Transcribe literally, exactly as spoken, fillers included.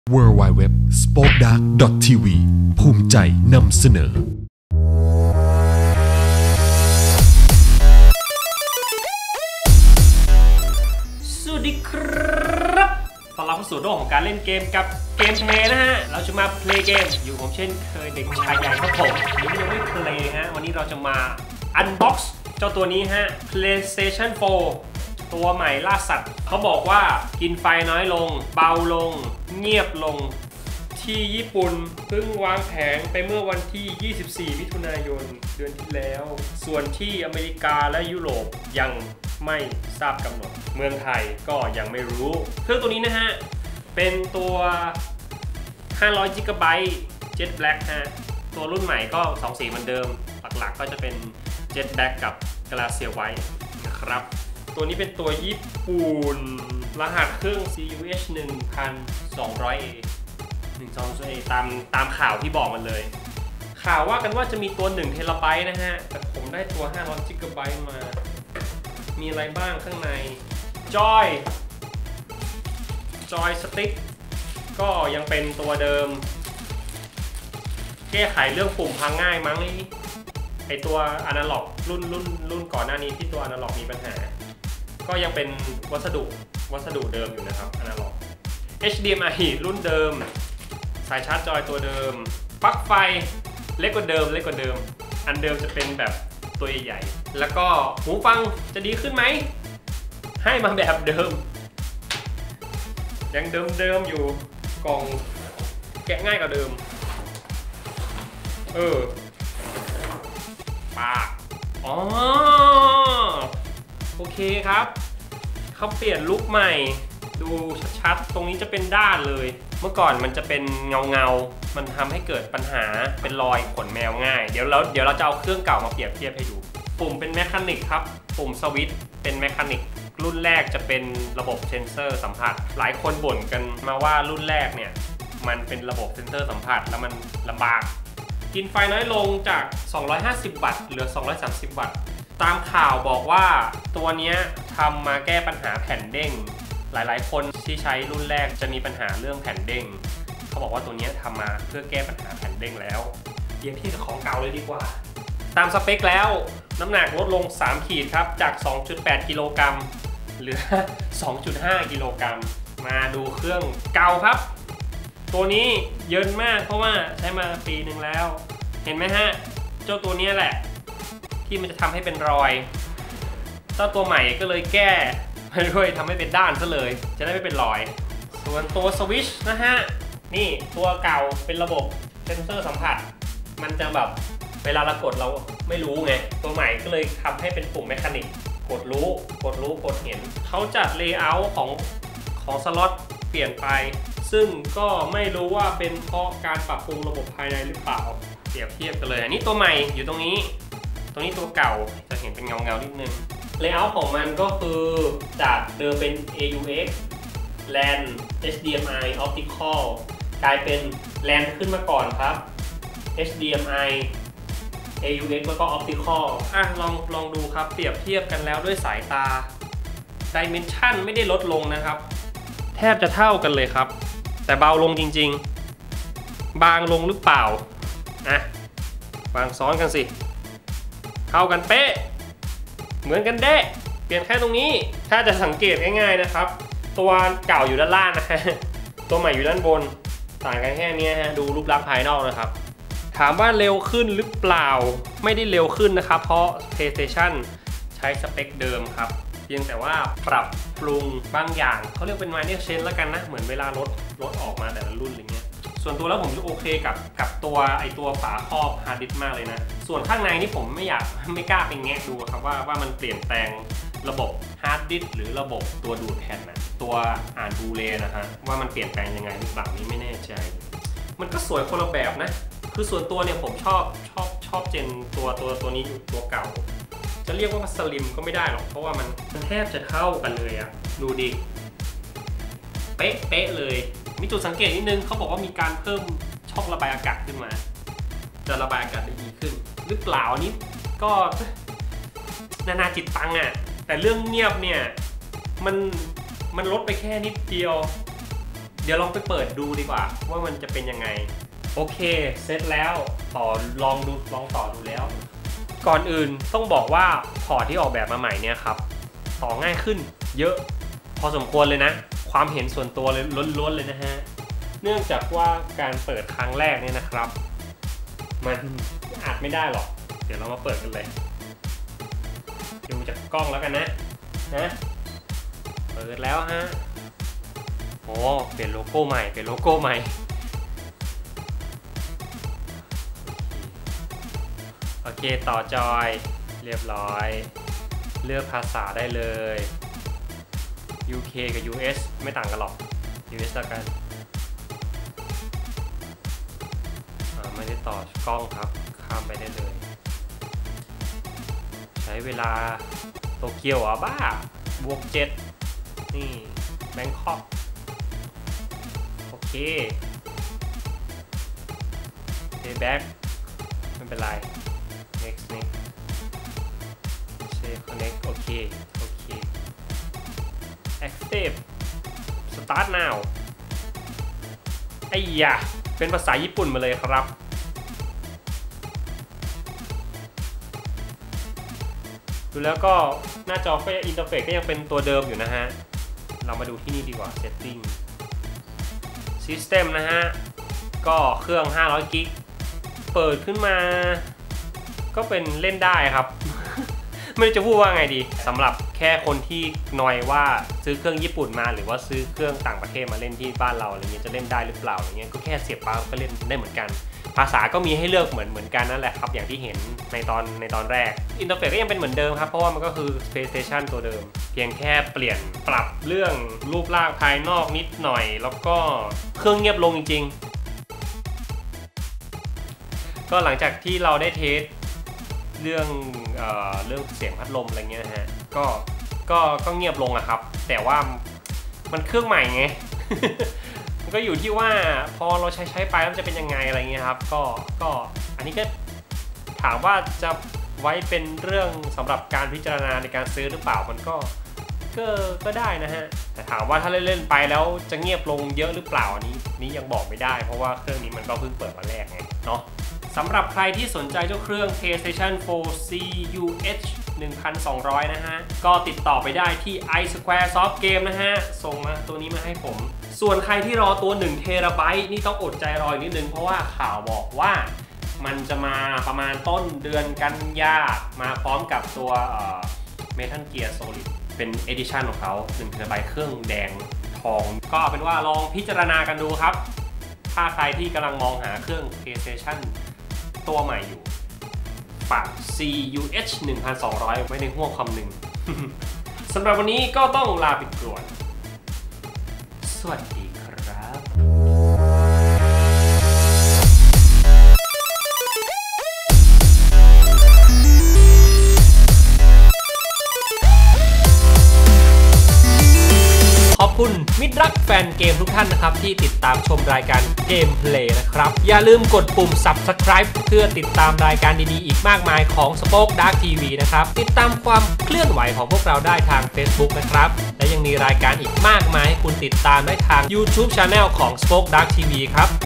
ดับเบิลยู ดับเบิลยู ดับเบิลยู ดอท สป็อคดัก ดอท ที วี ภูมิใจนำเสนอสวัสดีครับต้อนรับเข้าสู่โลกของการเล่นเกมกับเกมเพลย์นะฮะเราจะมาเพลย์เกมอยู่ผมเช่นเคยเด็กชายใหญ่ครับผมวันนี้ยังไม่เพลย์ฮะวันนี้เราจะมาอันบ็อกซ์เจ้าตัวนี้ฮะ PlayStation โฟร์ ตัวใหม่ล่าสัตว์เขาบอกว่ากินไฟน้อยลงเบาลงเงียบลงที่ญี่ปุ่นเพิ่งวางแผงไปเมื่อวันที่ยี่สิบสี่มิถุนายนเดือนที่แล้วส่วนที่อเมริกาและยุโรปยังไม่ทราบกำหนดเมืองไทยก็ยังไม่รู้เครื่องตัวนี้นะฮะเป็นตัว ห้าร้อย จิกะไบต์ Jet Black ฮะตัวรุ่นใหม่ก็สองสีเหมือนเดิมหลักๆก็จะเป็น Jet Black กับ Glacier White นะครับตัวนี้เป็นตัวญี่ปุ่นรหัสเครื่อง ซี ยู เอช หนึ่งพันสองร้อยเอ หนึ่งพันสองร้อยเอ ตามตามข่าวที่บอกมันเลยข่าวว่ากันว่าจะมีตัวหนึ่งเทราไบต์นะฮะแต่ผมได้ตัวห้าร้อย จิกะไบต์มามีอะไรบ้างข้างในจอยจอยสติ๊กก็ยังเป็นตัวเดิมแก้ไขเรื่องปุ่มพังง่ายมั้งไอตัวอนาล็อกรุ่นรุ่นรุ่นก่อนหน้านี้ที่ตัวอนาล็อกมีปัญหาก็ยังเป็นวัสดุวัสดุเดิมอยู่นะครับอนาล็อก เอช ดี เอ็ม ไอ รุ่นเดิมสายชาร์จจอยตัวเดิมปลั๊กไฟเล็กกว่าเดิมเล็กกว่าเดิมอันเดิมจะเป็นแบบตัวใหญ่ๆแล้วก็หูฟังจะดีขึ้นไหมให้มาแบบเดิมยังเดิมๆอยู่กล่องแกะง่ายกว่าเดิมเออปากอ๋อโอเคครับเขาเปลี่ยนลุคใหม่ดูชัดๆตรงนี้จะเป็นด้านเลยเมื่อก่อนมันจะเป็นเงาเงามันทำให้เกิดปัญหาเป็นรอยขนแมวง่ายเดี๋ยวเราเดี๋ยวเราจะเอาเครื่องเก่ามาเปรียบเทียบให้ดูปุ่มเป็นแมคานิกครับปุ่มสวิตช์เป็นแมคานิกรุ่นแรกจะเป็นระบบเซนเซอร์สัมผัสหลายคนบ่นกันมาว่ารุ่นแรกเนี่ยมันเป็นระบบเซนเซอร์สัมผัสแล้วมันลำบากกินไฟน้อยลงจากสองร้อยห้าสิบวัตต์เหลือสองร้อยสามสิบวัตต์ตามข่าวบอกว่าตัวนี้ทำมาแก้ปัญหาแผ่นเด้งหลายๆคนที่ใช้รุ่นแรกจะมีปัญหาเรื่องแผ่นเด้งเขาบอกว่าตัวนี้ทำมาเพื่อแก้ปัญหาแผ่นเด้งแล้วเทียบเทียบกับของเก่าเลยดีกว่าตามสเปคแล้วน้ำหนักลดลงสามขีดครับจาก สองจุดแปด กิโลกรัมเหลือ สองจุดห้า กิโลกรัมมาดูเครื่องเก่าครับตัวนี้เยินมากเพราะว่าใช้มาปีหนึ่งแล้วเห็นไหมฮะเจ้าตัวนี้แหละที่มันจะทำให้เป็นรอยเจ้าตัวใหม่ก็เลยแก้มาด้วยทำให้เป็นด้านซะเลยจะได้ไม่เป็นรอยส่วนตัวสวิตช์นะฮะนี่ตัวเก่าเป็นระบบเซนเซอร์สัมผัสมันจะแบบเวลาเรากดเราไม่รู้ไงตัวใหม่ก็เลยทำให้เป็นปุ่มแมคานิกกดรู้กดรู้กดเห็นเขาจัดเลเยอร์ของของสล็อตเปลี่ยนไปซึ่งก็ไม่รู้ว่าเป็นเพราะการปรับปรุงระบบภายในหรือเปล่าเปรียบเทียบกันเลยอันนี้ตัวใหม่อยู่ตรงนี้ตรงนี้ตัวเก่าจะเห็นเป็นเงาเงานิดนึงเลเยอร์ของมันก็คือจากเดิมเป็น เอ ยู เอ็กซ์ แลน เอช ดี เอ็ม ไอ Optical กลายเป็น แลน ขึ้นมาก่อนครับ เอช ดี เอ็ม ไอ เอ ยู เอ็กซ์ แล้วก็ Optical อ่ะลองลองดูครับเปรียบเทียบกันแล้วด้วยสายตา Dimension ไม่ได้ลดลงนะครับแทบจะเท่ากันเลยครับแต่เบาลงจริงๆบางลงหรือเปล่าอ่ะวางซ้อนกันสิเท่ากันเป๊ะเหมือนกันเด้เปลี่ยนแค่ตรงนี้ถ้าจะสังเกตง่ายๆนะครับตัวเก่าอยู่ด้านล่างนะฮะตัวใหม่อยู่ด้านบนต่างกันแค่นี้ฮะดูรูปลักษณ์ภายนอกนะครับถามว่าเร็วขึ้นหรือเปล่าไม่ได้เร็วขึ้นนะครับเพราะ PlayStation ใช้สเปคเดิมครับเพียงแต่ว่าปรับปรุงบางอย่างเขาเรียกเป็น minor change แล้วกันนะเหมือนเวลารถรถออกมาแต่ละรุ่นอะไรเงี้ยส่วนตัวแล้วผมจะโอเคกับกับตัวไอตัวฝาครอบฮาร์ดดิสก์มากเลยนะส่วนข้างในนี่ผมไม่อยากไม่กล้าไปแงะดูครับว่าว่ามันเปลี่ยนแปลงระบบฮาร์ดดิสก์หรือระบบตัวดูดแผ่นนะตัวอ่านบูเลนะฮะว่ามันเปลี่ยนแปลงยังไงหรือเปล่านี้ไม่แน่ใจมันก็สวยคนละแบบนะคือส่วนตัวเนี่ยผมชอบชอบชอบเจนตัวตัวตัวนี้อยู่ตัวเก่าจะเรียกว่าสลิมก็ไม่ได้หรอกเพราะว่ามันมันแทบจะเท่ากันเลยอะดูดิเป๊ะเป๊ะเลยมีจุดสังเกตนิดนึงเขาบอกว่ามีการเพิ่มช่องระบายอากาศขึ้นมาจะระบายอากาศได้ดีขึ้นหรือเปล่านี้ก็นานาจิตตังอะแต่เรื่องเงียบเนี่ยมันมันลดไปแค่นิดเดียว เดี๋ยวดี๋ยวลองไปเปิดดูดีกว่าว่ามันจะเป็นยังไงโอเคเสร็จแล้วต่อลองดูลองต่อดูแล้วก่อนอื่นต้องบอกว่าพอร์ตที่ออกแบบมาใหม่เนี่ยครับต่อง่ายขึ้นเยอะพอสมควรเลยนะความเห็นส่วนตัวเลยล้วนๆเลยนะฮะเนื่องจากว่าการเปิดครั้งแรกเนี่ยนะครับมันอัดไม่ได้หรอกเดี๋ยวเรามาเปิดกันเลยดูจากกล้องแล้วกันนะนะเปิดแล้วฮะโอ้เปลี่ยนโลโก้ใหม่เปลี่ยนโลโก้ใหม่โอเคต่อจอยเรียบร้อยเลือกภาษาได้เลย ยู เค กับ ยู เอส ไม่ต่างกันหรอก ยู เอส แล้วกันไม่ได้ต่อกล้องครับข้ามไปได้เลยใช้เวลาโตเกียวอ่ะบ้าบวกเจ็ดนี่แบงคอกโอเคเดย์แบ็กไม่เป็นไร next next เซฟ connect โอเคโอเค active start now ไอ้ยะเป็นภาษาญี่ปุ่นมาเลยครับดูแล้วก็หน้าจอก็อินเทอร์เฟซก็ยังเป็นตัวเดิมอยู่นะฮะเรามาดูที่นี่ดีกว่า setting system นะฮะก็เครื่องห้าร้อยกิกเปิดขึ้นมาก็เป็นเล่นได้ครับ ไม่รู้จะพูดว่าไงดีสำหรับแค่คนที่นอยว่าซื้อเครื่องญี่ปุ่นมาหรือว่าซื้อเครื่องต่างประเทศมาเล่นที่บ้านเราอะไรเงี้ยจะเล่นได้หรือเปล่าอะไรเงี้ยก็แค่เสียบปลั๊กก็เล่นได้เหมือนกันภาษาก็มีให้เลือกเหมือนเหมือนกันนั่นแหละครับอย่างที่เห็นในตอนในตอนแรกอินเทอร์เฟซก็ยังเป็นเหมือนเดิมครับเพราะว่ามันก็คือ PlayStation ตัวเดิมเพียงแค่เปลี่ยนปรับเรื่องรูปร่างภายนอกนิดหน่อยแล้วก็เครื่องเงียบลงจริงๆก็หลังจากที่เราได้เทสเรื่องเอ่อเรื่องเสียงพัดลมอะไรเงี้ยนะฮะก็ก็ก็เงียบลงอะครับแต่ว่ามันเครื่องใหม่ไง มันก็อยู่ที่ว่าพอเราใช้ใช้ไปแล้วจะเป็นยังไงอะไรเงี้ยครับก็ก็อันนี้ก็ถามว่าจะไว้เป็นเรื่องสำหรับการพิจารณาในการซื้อหรือเปล่ามันก็ก็ก็ได้นะฮะแต่ถามว่าถ้าเล่นๆไปแล้วจะเงียบลงเยอะหรือเปล่าอันนี้นี้ยังบอกไม่ได้เพราะว่าเครื่องนี้มันก็เพิ่งเปิดมาแรกไงเนาะสำหรับใครที่สนใจเจ้าเครื่อง PlayStation โฟร์ ซี ยู เอช หนึ่งพันสองร้อย นะฮะก็ติดต่อไปได้ที่ iSquaresoft Game นะฮะส่งมาตัวนี้มาให้ผมส่วนใครที่รอตัวหนึ่งเทราไบต์นี่ต้องอดใจรออีกนิดนึงเพราะว่าข่าวบอกว่ามันจะมาประมาณต้นเดือนกันยามาพร้อมกับตัวเอ่อ Metal Gear Solid เป็น Edition ของเขาหนึ่งเทราไบต์เครื่องแดงทองก็เป็นว่าลองพิจารณากันดูครับถ้าใครที่กำลังมองหาเครื่อง PlayStation ตัวใหม่อยู่ฝาก ซี ยู เอช หนึ่งพันสองร้อย ไว้ในหัวคำหนึ่ง สำหรับวันนี้ก็ต้องลาไปก่อนสวัสดีครับ ขอบคุณมิตรรักแฟนเกมทุกท่านนะครับที่ติดตามชมรายการเกมเพลย์นะครับอย่าลืมกดปุ่ม ซับสไครบ์ เพื่อติดตามรายการดีๆอีกมากมายของ Spoke Dark ที วี นะครับติดตามความเคลื่อนไหวของพวกเราได้ทาง Facebook นะครับและยังมีรายการอีกมากมายให้คุณติดตามได้ทาง YouTube Channel ของ Spoke Dark ที วี ครับ